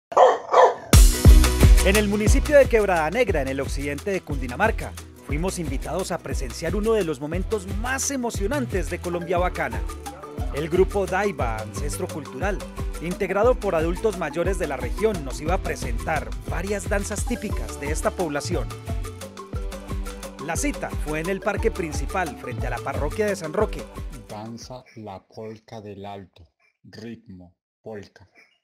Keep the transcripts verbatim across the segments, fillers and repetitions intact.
En el municipio de Quebrada Negra, en el occidente de Cundinamarca, fuimos invitados a presenciar uno de los momentos más emocionantes de Colombia Bacana. El grupo Daiba, Ancestro Cultural, integrado por adultos mayores de la región, nos iba a presentar varias danzas típicas de esta población. La cita fue en el parque principal, frente a la parroquia de San Roque. Danza la polca del alto, ritmo, polca.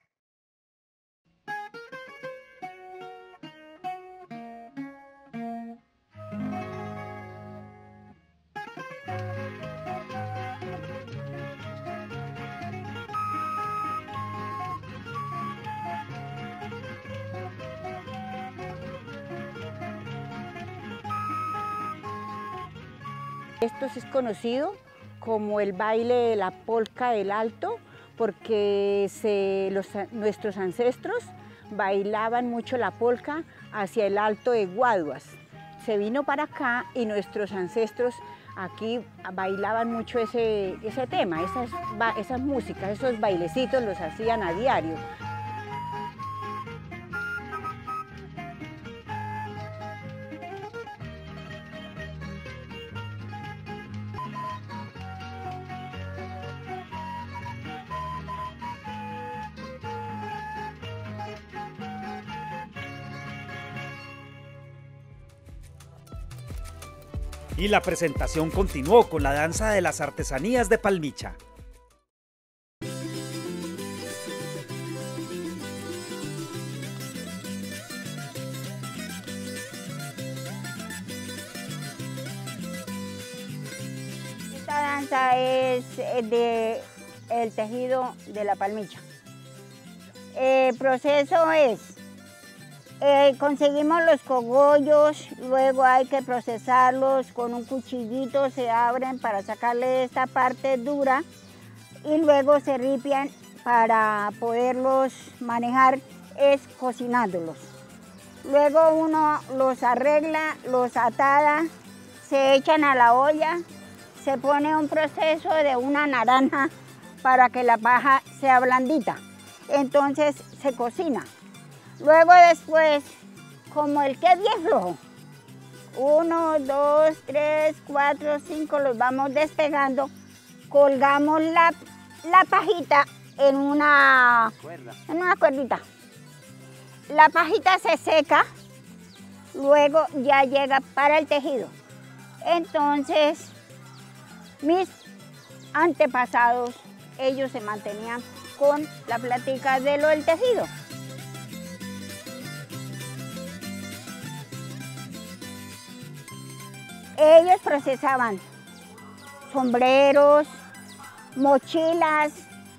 Esto es conocido como el baile de la polca del alto porque se, los, nuestros ancestros bailaban mucho la polca hacia el alto de Guaduas. Se vino para acá y nuestros ancestros aquí bailaban mucho ese, ese tema, esas, esas músicas, esos bailecitos los hacían a diario. Y la presentación continuó con la danza de las artesanías de Palmicha. Esta danza es de el tejido de la palmicha. El proceso es Eh, conseguimos los cogollos, luego hay que procesarlos con un cuchillito, se abren para sacarle esta parte dura y luego se ripian para poderlos manejar, es cocinándolos. Luego uno los arregla, los atada, se echan a la olla, se pone un proceso de una naranja para que la paja sea blandita, entonces se cocina. Luego después, como el que es bien flojo, uno, dos, tres, cuatro, cinco, los vamos despegando, colgamos la, la pajita en una, en una cuerdita. La pajita se seca, luego ya llega para el tejido. Entonces, mis antepasados, ellos se mantenían con la plática de lo del tejido. Ellos procesaban sombreros, mochilas,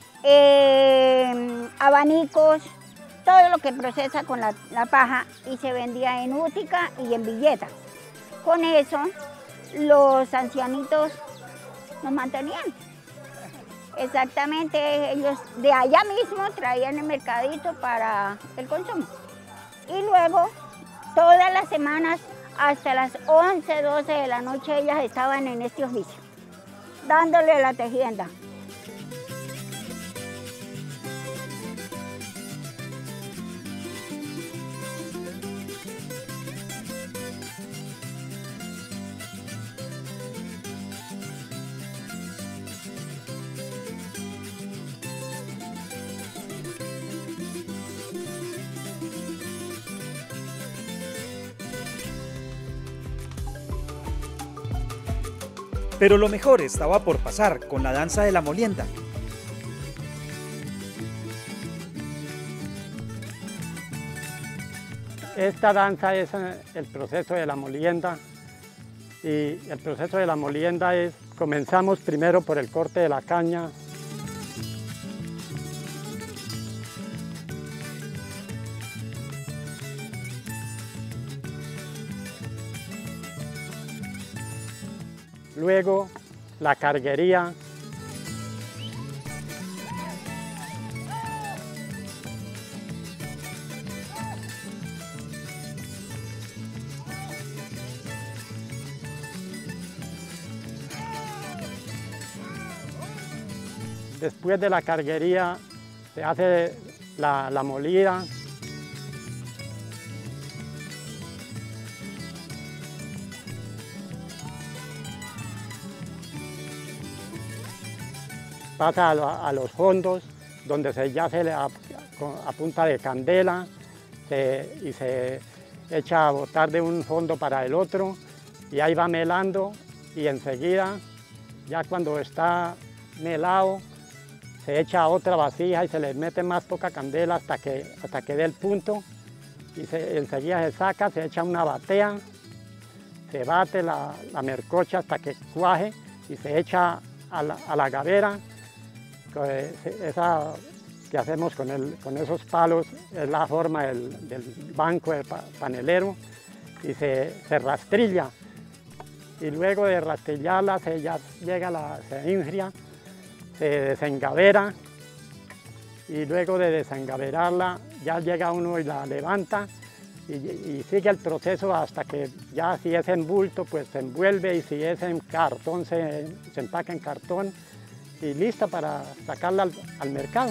eh, abanicos, todo lo que procesa con la, la paja y se vendía en útica y en billetas. Con eso los ancianitos nos mantenían. Exactamente, ellos de allá mismo traían el mercadito para el consumo. Y luego, todas las semanas, hasta las once, doce de la noche, ellas estaban en este oficio, dándole la tejienda. Pero lo mejor estaba por pasar con la danza de la molienda. Esta danza es el proceso de la molienda y el proceso de la molienda es, comenzamos primero por el corte de la caña. Luego la carguería. Después de la carguería se hace la, la molida. pasa a, a los fondos, donde se, ya se le a, a punta de candela se, y se echa a botar de un fondo para el otro, y ahí va melando, y enseguida, ya cuando está melado, se echa a otra vasija y se le mete más poca candela hasta que, hasta que dé el punto, y se, enseguida se saca, se echa una batea, se bate la, la mercocha hasta que cuaje y se echa a la, a la gavera. Esa que hacemos con, el, con esos palos es la forma del, del banco del panelero, y se, se rastrilla, y luego de rastrillarla se ya llega la, se infria, se desengavera, y luego de desengaverarla ya llega uno y la levanta, y, y sigue el proceso hasta que ya, si es en bulto, pues se envuelve, y si es en cartón, se, se empaca en cartón, y lista para sacarla al, al mercado.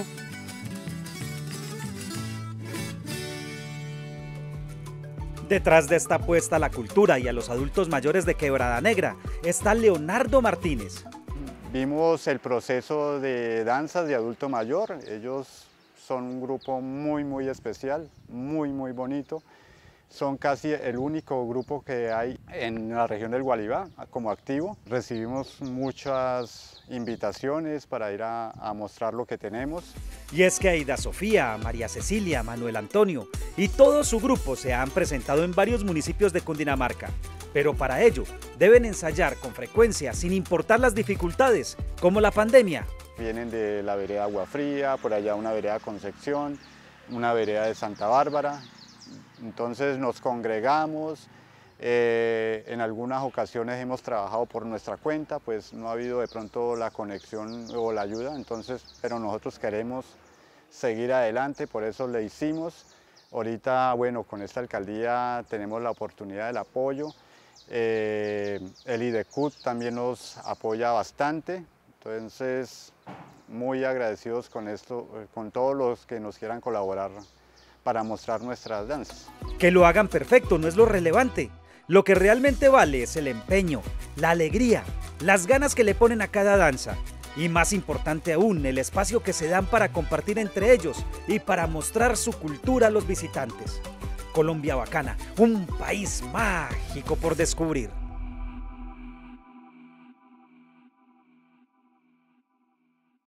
Detrás de esta apuesta a la cultura y a los adultos mayores de Quebrada Negra está Leonardo Martínez. Vimos el proceso de danzas de adulto mayor. Ellos son un grupo muy, muy especial, muy, muy bonito. Son casi el único grupo que hay en la región del Gualibá como activo. Recibimos muchas invitaciones para ir a, a mostrar lo que tenemos. Y es que Aida Sofía, María Cecilia, Manuel Antonio y todo su grupo se han presentado en varios municipios de Cundinamarca. Pero para ello deben ensayar con frecuencia sin importar las dificultades, como la pandemia. Vienen de la vereda Agua Fría, por allá una vereda Concepción, una vereda de Santa Bárbara. Entonces nos congregamos, eh, en algunas ocasiones hemos trabajado por nuestra cuenta, pues no ha habido de pronto la conexión o la ayuda, entonces, pero nosotros queremos seguir adelante, por eso le hicimos. Ahorita, bueno, con esta alcaldía tenemos la oportunidad del apoyo, eh, el IDECUT también nos apoya bastante, entonces muy agradecidos con esto, con todos los que nos quieran colaborar para mostrar nuestras danzas. Que lo hagan perfecto no es lo relevante. Lo que realmente vale es el empeño, la alegría, las ganas que le ponen a cada danza. Y más importante aún, el espacio que se dan para compartir entre ellos y para mostrar su cultura a los visitantes. Colombia Bacana, un país mágico por descubrir.